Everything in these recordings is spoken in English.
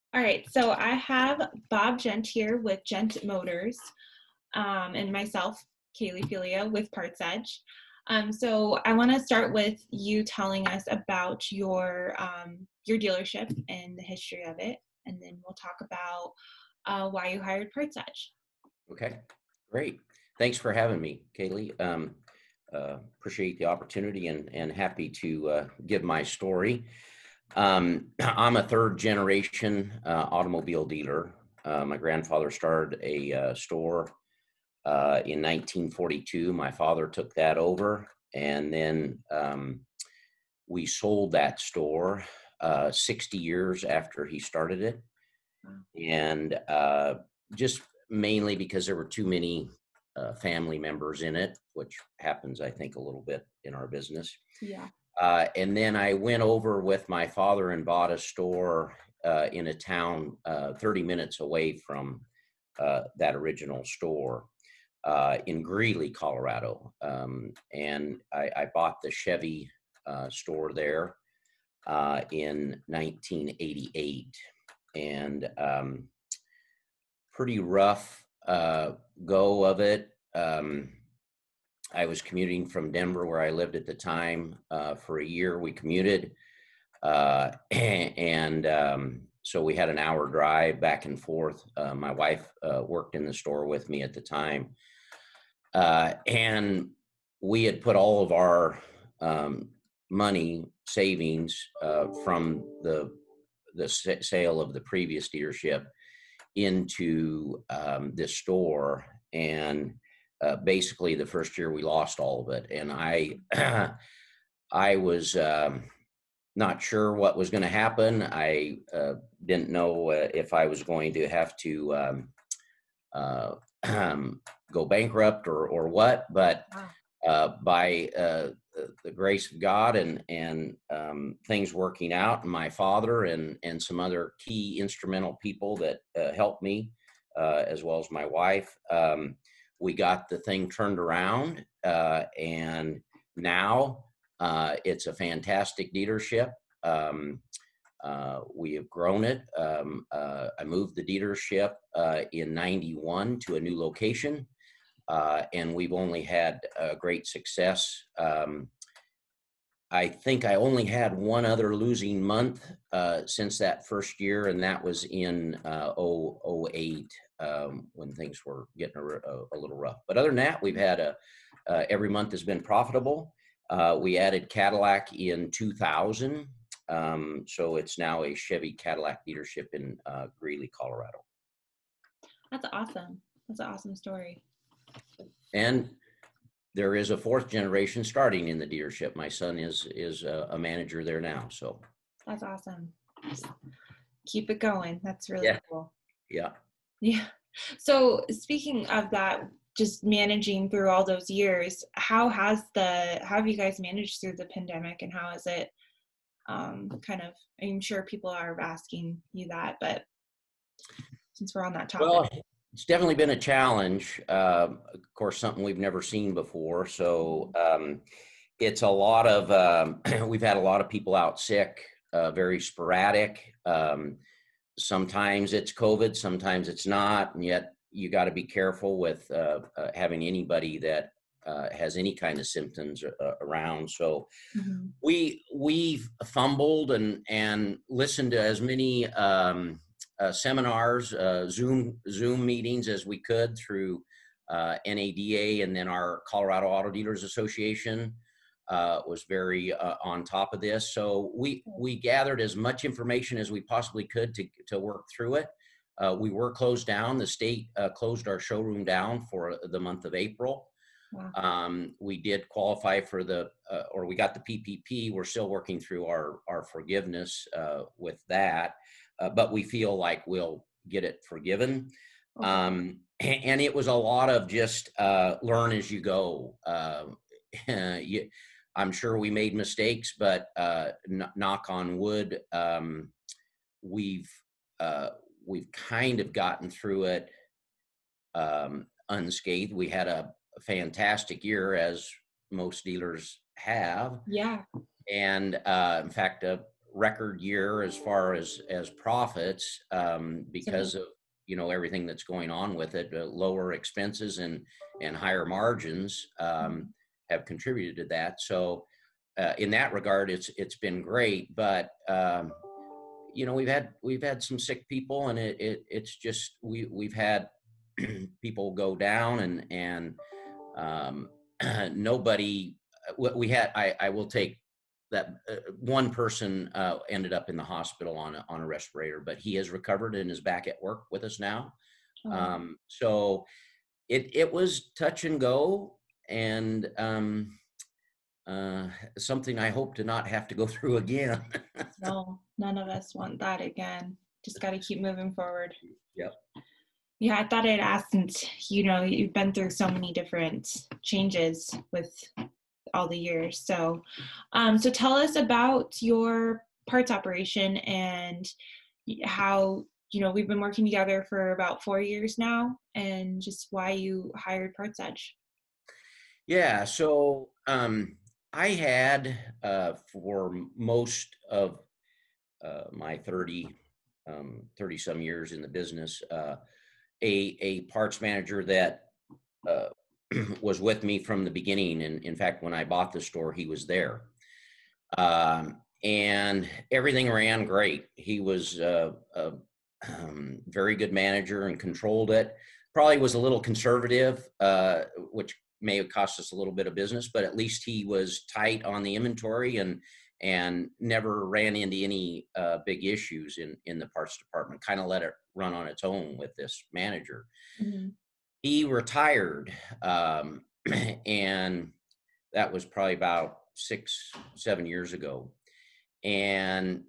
All right, so I have Bob Ghent here with Ghent Motors, and myself, Kaylee Filio with PartsEdge. So I want to start with you telling us about your dealership and the history of it, and then we'll talk about why you hired PartsEdge. Okay, great. Thanks for having me, Kaylee. Appreciate the opportunity and happy to give my story. I'm a third generation automobile dealer. My grandfather started a store in 1942. My father took that over, and then we sold that store 60 years after he started it. And just mainly because there were too many family members in it, which happens, I think, a little bit in our business. Yeah. And then I went over with my father and bought a store in a town 30 minutes away from that original store in Greeley, Colorado. And I bought the Chevy store there in 1988. And pretty rough go of it. I was commuting from Denver, where I lived at the time, for a year. We commuted, and so we had an hour drive back and forth. My wife worked in the store with me at the time, and we had put all of our money savings from the sale of the previous dealership into this store. And basically the first year we lost all of it. And I was not sure what was going to happen. I didn't know if I was going to have to go bankrupt or what, but by the grace of God and things working out, and my father and some other key instrumental people that helped me, as well as my wife, we got the thing turned around, and now it's a fantastic dealership. We have grown it. I moved the dealership in '91 to a new location. And we've only had great success. I think I only had one other losing month since that first year, and that was in '08 when things were getting a little rough. But other than that, we've had every month has been profitable. We added Cadillac in 2000, so it's now a Chevy Cadillac dealership in Greeley, Colorado. That's awesome. That's an awesome story. And there is a fourth generation starting in the dealership. My son is a manager there now. So That's awesome. Just keep it going. That's really yeah, cool. yeah. Yeah. So speaking of that, just managing through all those years, how have you guys managed through the pandemic, and how is it kind of, I'm sure people are asking you that, but since we're on that topic. Well, it's definitely been a challenge. Of course, something we've never seen before. So it's a lot of, we've had a lot of people out sick, very sporadic. Sometimes it's COVID, sometimes it's not. And yet you got to be careful with having anybody that has any kind of symptoms around. So we've fumbled and listened to as many seminars, Zoom meetings as we could through NADA, and then our Colorado Auto Dealers Association was very on top of this. So we gathered as much information as we possibly could to work through it. We were closed down. The state closed our showroom down for the month of April. Wow. We did qualify for or we got the PPP. We're still working through our forgiveness with that. But we feel like we'll get it forgiven. Okay. And it was a lot of just learn as you go. I'm sure we made mistakes, but knock on wood, we've kind of gotten through it unscathed. We had a fantastic year, as most dealers have. Yeah. And in fact, record year as far as profits, So, because of, everything that's going on with it. Lower expenses and higher margins have contributed to that. So in that regard, it's been great. But we've had some sick people, and it's just we've had people go down, and nobody. We had. I will take that one person ended up in the hospital on a respirator, but he has recovered and is back at work with us now. So it was touch and go, and something I hope to not have to go through again. no, none of us want that again. Just got to keep moving forward. Yep. Yeah, I thought I'd ask, since you've been through so many different changes with all the years. So, so tell us about your parts operation and how we've been working together for about 4 years now, and just why you hired PartsEdge. Yeah. So I had for most of my 30 some years in the business, a parts manager that was with me from the beginning. And in fact, when I bought the store, he was there. And everything ran great. He was a very good manager and controlled it. Probably was a little conservative, which may have cost us a little bit of business, but at least he was tight on the inventory and never ran into any big issues in the parts department. Kind of let it run on its own with this manager. Mm-hmm. He retired, and that was probably about 6-7 years ago. And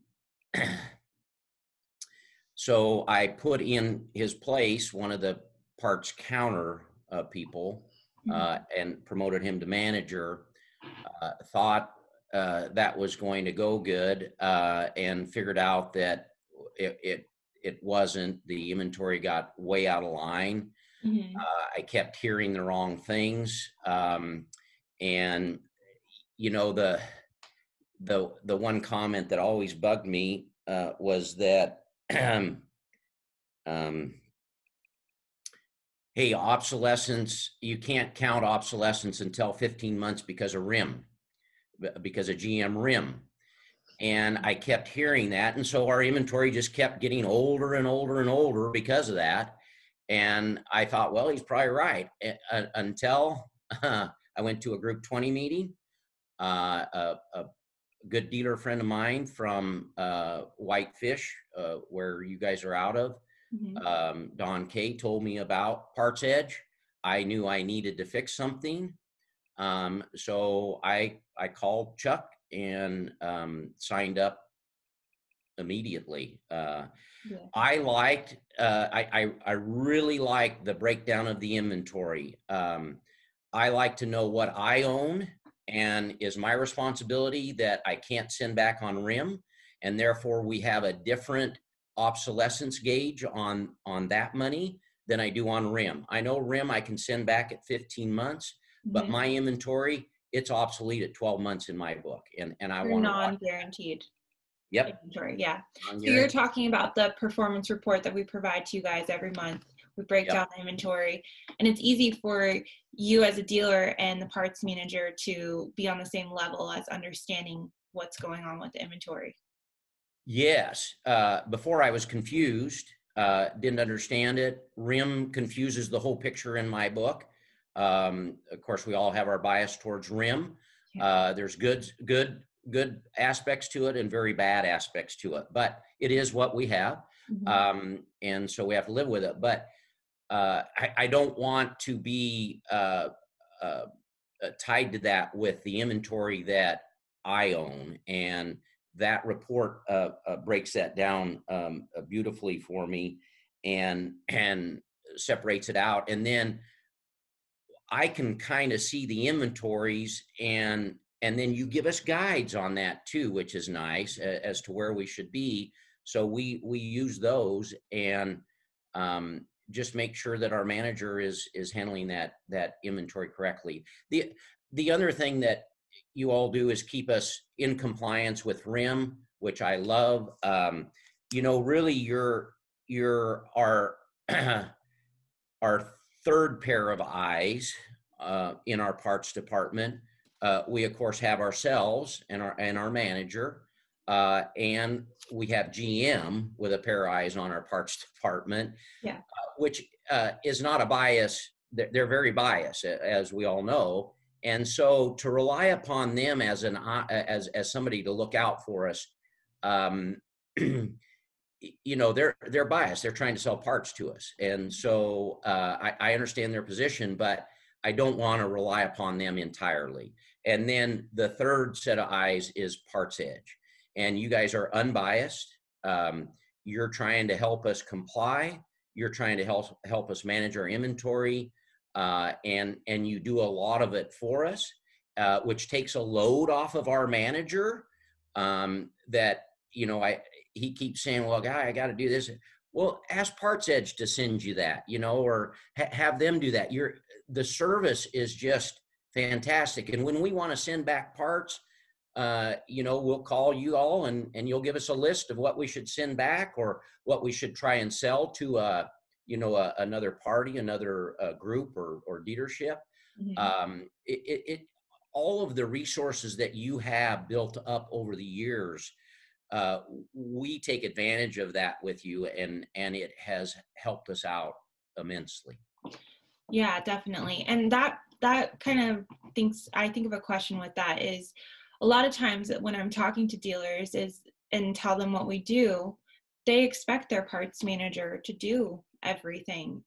so I put in his place one of the parts counter people, and promoted him to manager. Thought that was going to go good, and figured out that it wasn't. The inventory got way out of line. I kept hearing the wrong things, and the one comment that always bugged me was that, hey, obsolescence, you can't count obsolescence until 15 months because of GM rim. And I kept hearing that. And so our inventory just kept getting older and older and older because of that. And I thought, well, he's probably right. Until I went to a Group 20 meeting. A good dealer friend of mine from Whitefish, where you guys are out of, Don Kay, told me about PartsEdge. I knew I needed to fix something. So I called Chuck and signed up immediately. I liked, I really liked the breakdown of the inventory. I like to know what I own and is my responsibility that I can't send back on rim, and therefore we have a different obsolescence gauge on that money than I do on rim. I know rim I can send back at 15 months, but my inventory, it's obsolete at 12 months in my book, and I want non-guaranteed. Yep. Inventory, yeah. So you're talking about the performance report that we provide to you guys every month. We break down the inventory, and it's easy for you as a dealer and the parts manager to be on the same level as understanding what's going on with the inventory. Yes. Before I was confused, didn't understand it. Rim confuses the whole picture in my book. Of course, we all have our bias towards rim. There's good aspects to it and very bad aspects to it, but it is what we have. And so we have to live with it. But I don't want to be tied to that with the inventory that I own. And that report breaks that down beautifully for me and separates it out. And then I can kind of see the inventories, and then you give us guides on that too, which is nice, as to where we should be. So we use those and just make sure that our manager is handling that inventory correctly. The other thing that you all do is keep us in compliance with rim. which I love. Really you're our our third pair of eyes in our parts department. We of course have ourselves and our manager, and we have GM with a pair of eyes on our parts department, Yeah. which is not a bias. They're very biased, as we all know. And so to rely upon them as as somebody to look out for us, um, they're biased. They're trying to sell parts to us, and so I understand their position, but I don't want to rely upon them entirely. And then the third set of eyes is PartsEdge, and you guys are unbiased. You're trying to help us comply. You're trying to help us manage our inventory, and you do a lot of it for us, which takes a load off of our manager. That he keeps saying, well, guy, I got to do this. Well, ask PartsEdge to send you that, or have them do that. The service is just fantastic. And when we want to send back parts, we'll call you all and you'll give us a list of what we should send back or what we should try and sell to, another party, another group or dealership. Mm-hmm. All of the resources that you have built up over the years, we take advantage of that with you, and it has helped us out immensely. Yeah, definitely. And that kind of I think of a question with that is a lot of times when I'm talking to dealers and tell them what we do, they expect their parts manager to do everything,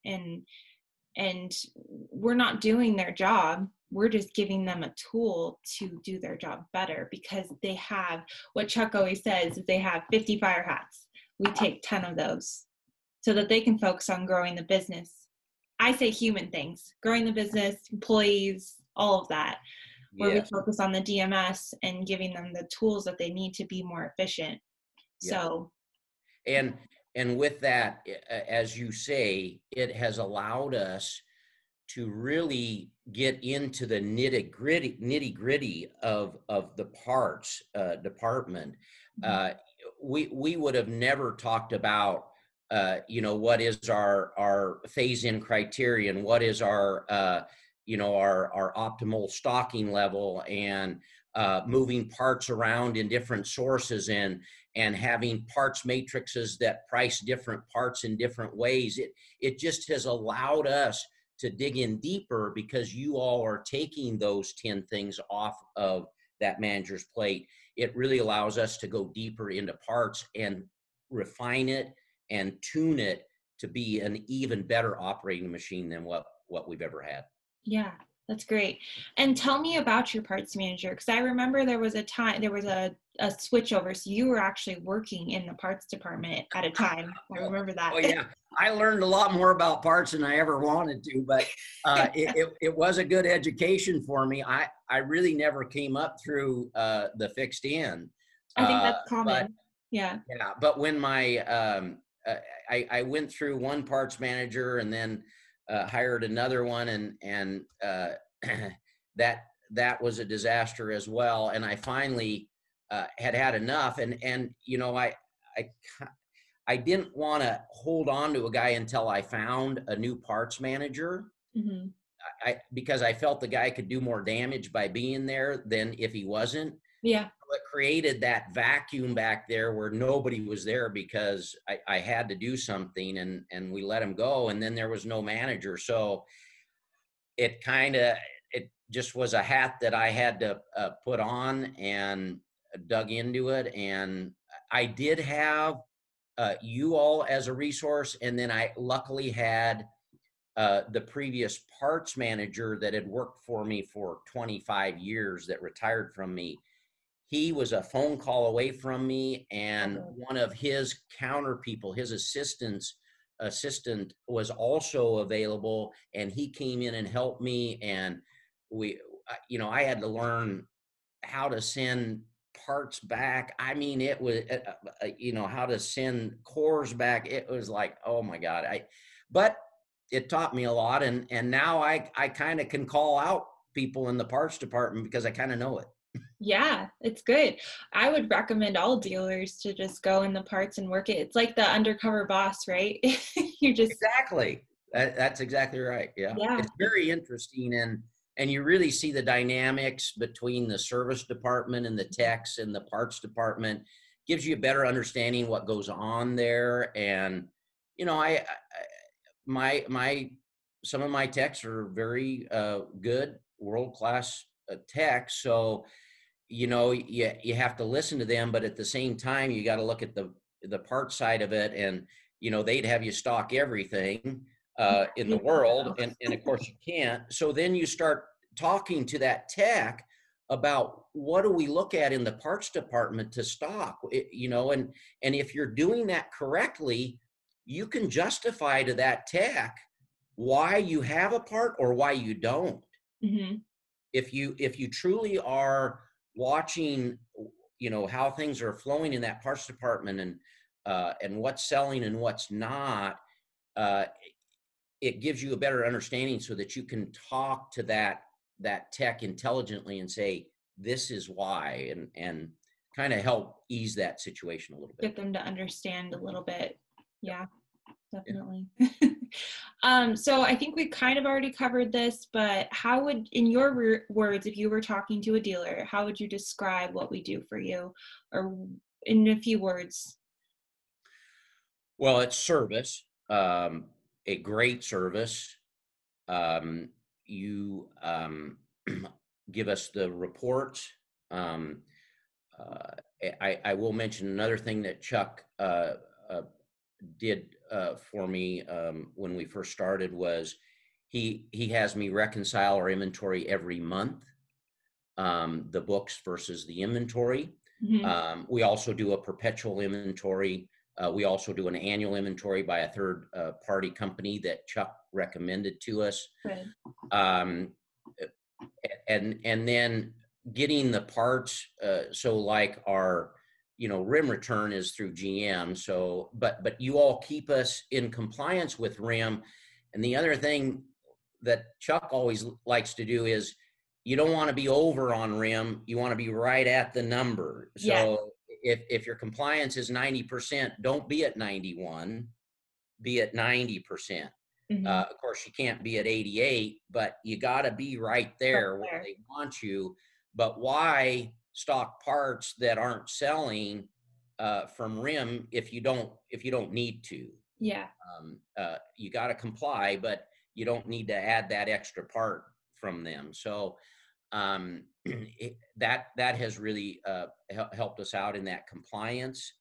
and we're not doing their job. We're just giving them a tool to do their job better, because they have, what Chuck always says, is they have 50 fire hats. We take 10 of those so that they can focus on growing the business. I say human things, growing the business, employees, all of that, where Yes. we focus on the DMS and giving them the tools that they need to be more efficient. Yeah. So, and with that, as you say, it has allowed us to really get into the nitty gritty of the parts department. We would have never talked about what is our phase in criterion, what is our our optimal stocking level, and moving parts around in different sources, and having parts matrices that price different parts in different ways. It just has allowed us to dig in deeper, because you all are taking those 10 things off of that manager's plate. It really allows us to go deeper into parts and refine it and tune it to be an even better operating machine than what we've ever had. yeah, that's great. And tell me about your parts manager, because I remember there was a switch over. So you were actually working in the parts department at a time. I remember that. Oh yeah, I learned a lot more about parts than I ever wanted to, but it was a good education for me. I really never came up through the fixed in. I think that's common. But yeah. But when I went through one parts manager and then hired another one, and that was a disaster as well. And I finally had enough, and I didn't want to hold on to a guy until I found a new parts manager. Mm-hmm. Because I felt the guy could do more damage by being there than if he wasn't. Yeah. So it created that vacuum back there where nobody was there, because I had to do something, and we let him go, and then there was no manager. So it just was a hat that I had to put on, and dug into it. And I did have you all as a resource, and then I luckily had the previous parts manager that had worked for me for 25 years that retired from me. He was a phone call away from me, and one of his counter people, his assistant was also available, and he came in and helped me. And I had to learn how to send parts back. I mean, it was, how to send cores back. It was like, oh my God. But it taught me a lot. And now I kind of can call out people in the parts department because I kind of know it. Yeah, it's good. I would recommend all dealers to just go in the parts and work it. It's like the undercover boss, right? You just, Exactly. That's exactly right. Yeah. yeah, It's very interesting, and you really see the dynamics between the service department and the techs and the parts department. Gives you a better understanding what goes on there. And I my some of my techs are very good, world class techs. So you have to listen to them, but at the same time you got to look at the part side of it. And they'd have you stock everything in the you never world, know. and of course you can't. So then you start talking to that tech about what do we look at in the parts department to stock. And if you're doing that correctly, you can justify to that tech why you have a part or why you don't. Hmm. If you truly are watching how things are flowing in that parts department, and what's selling and what's not, uh, it gives you a better understanding so that you can talk to that tech intelligently and say this is why, and kind of help ease that situation a little bit. Get them to understand a little bit. Yeah, Yeah. definitely. So I think we kind of already covered this, but how would, in your words, if you were talking to a dealer, how would you describe what we do for you, or in a few words? Well, it's service, a great service. You give us the reports. Um, uh, I will mention another thing that Chuck did for me when we first started was he has me reconcile our inventory every month, the books versus the inventory. Hmm. We also do a perpetual inventory. We also do an annual inventory by a third party company that Chuck recommended to us. Good. Um, and then getting the parts. So like our rim return is through GM. So but you all keep us in compliance with rim. And the other thing that Chuck always likes to do is you don't want to be over on rim, you want to be right at the number. Yes. So if your compliance is 90%, don't be at 91, be at 90%. Hmm. Of course, you can't be at 88, but you got to be right Right there where there. they want you. But why stock parts that aren't selling from rim if you don't need to? Yeah. You got to comply, but you don't need to add that extra part from them. So that has really helped us out in that compliance.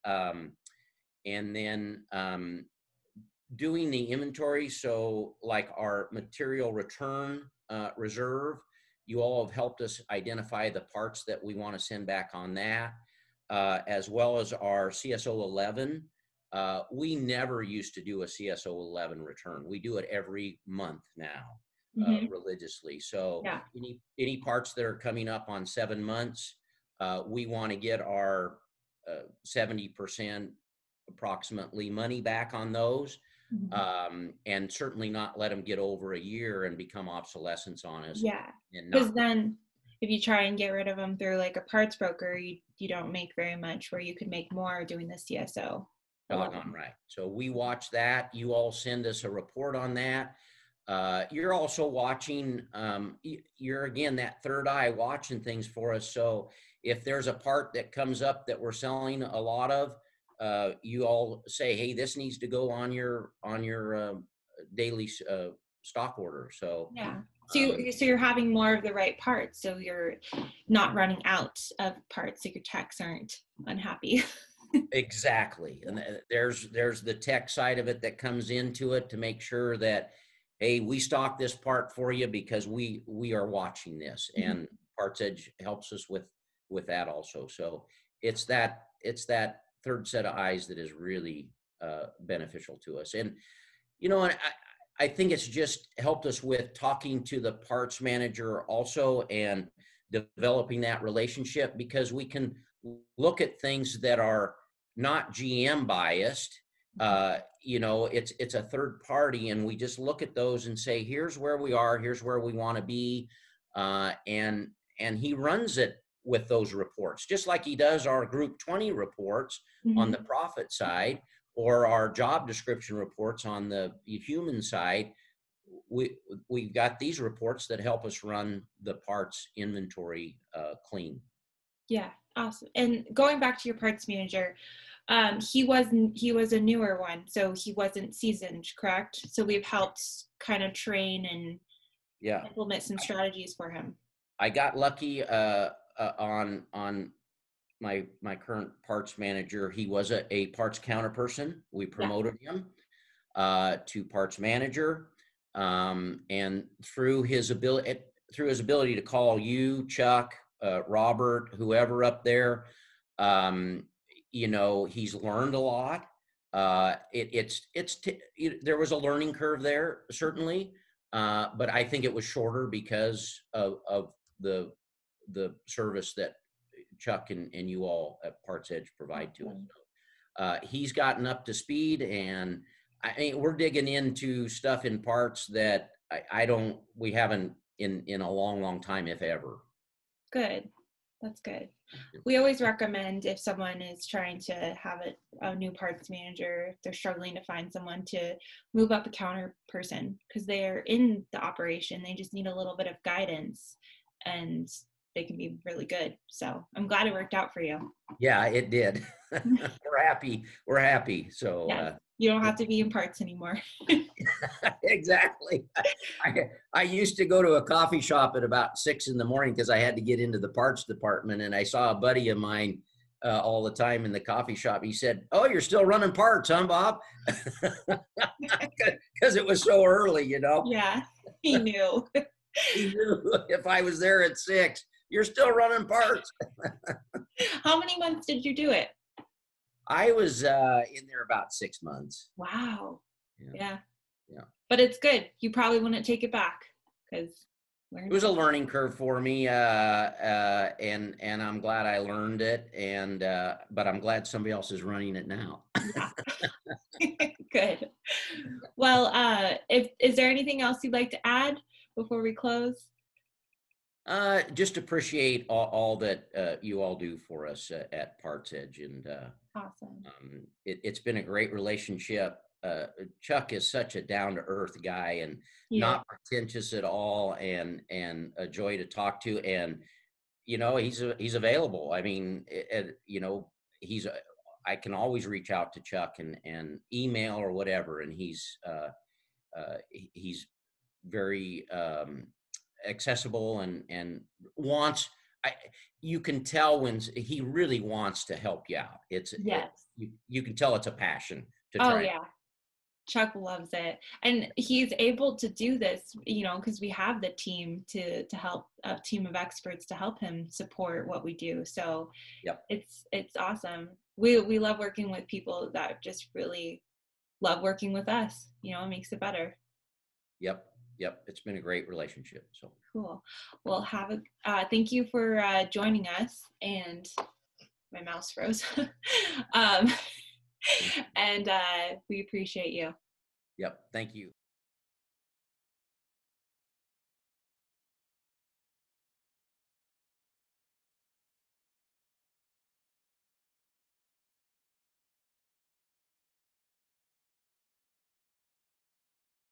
And then doing the inventory. So like our material return reserve, you all have helped us identify the parts that we want to send back on that, as well as our CSO 11. We never used to do a CSO 11 return. We do it every month now, Hmm. religiously. So Yeah. any parts that are coming up on 7 months, we want to get our 70% approximately money back on those, Mhm. and certainly not let them get over a year and become obsolescence on us Yeah. and Because not. then if you try and get rid of them through like a parts broker, you don't make very much, where you could make more doing the CSO Doggone 11. right. So we watch that. You all send us a report on that. You're also watching, you're again that third eye watching things for us. So if there's a part that comes up that we're selling a lot of, you all say, hey, this needs to go on your daily stock order. So Yeah. So um, you're having more of the right parts, so you're not running out of parts, so your techs aren't unhappy. exactly. And there's the tech side of it that comes into it to make sure that, hey, we stock this part for you because we are watching this, and PartsEdge helps us with that also. So it's that third set of eyes that is really beneficial to us. And I think it's just helped us with talking to the parts manager also, and developing that relationship, because we can look at things that are not GM biased. It's a third party, and we just look at those and say, here's where we are, here's where we want to be, and he runs it with those reports, just like he does our Group 20 reports on the profit side, or our job description reports on the human side. We've got these reports that help us run the parts inventory clean. Yeah, awesome. And going back to your parts manager, he was a newer one, so he wasn't seasoned, correct? So we've helped kind of train and implement some strategies for him. I got lucky on my current parts manager. He was a parts counter person. We promoted him to parts manager, and through his ability to call you, Chuck, Robert, whoever up there, he's learned a lot. There was a learning curve there, certainly, but I think it was shorter because of the service that Chuck and you all at PartsEdge provide to us. He's gotten up to speed, and I mean, we're digging into stuff in parts that we haven't in a long time, if ever. Good. That's good. We always recommend, if someone is trying to have a new parts manager, if they're struggling to find someone, to move up a counter person, because they're in the operation. They just need a little bit of guidance, and they can be really good. So I'm glad it worked out for you. Yeah, it did. We're happy. So yes. You don't have to be in parts anymore. Exactly. I used to go to a coffee shop at about 6 in the morning because I had to get into the parts department, and I saw a buddy of mine all the time in the coffee shop. He said, "Oh, you're still running parts, huh, Bob?" Because it was so early, Yeah, he knew. He knew if I was there at 6, you're still running parts. How many months did you do it? I was in there about 6 months. Wow. Yeah. Yeah. But it's good. You probably wouldn't take it back, because it was a learning curve for me, and I'm glad I learned it, but I'm glad somebody else is running it now. Yeah. Good. Well, is there anything else you'd like to add before we close? Just appreciate all that you all do for us at PartsEdge, and awesome. It's been a great relationship. Chuck is such a down-to-earth guy, and not pretentious at all, and a joy to talk to. And he's available. I mean, I can always reach out to Chuck and email or whatever, and he's very accessible and wants. You can tell when he really wants to help you out. You can tell it's a passion to try. Oh yeah. Chuck loves it, and he's able to do this, because we have the team to help, a team of experts to help him support what we do. So it's awesome. We love working with people that just really love working with us. It makes it better. Yep. It's been a great relationship. So cool. Well, thank you for joining us, and my mouse froze. And we appreciate you. Yep. Thank you.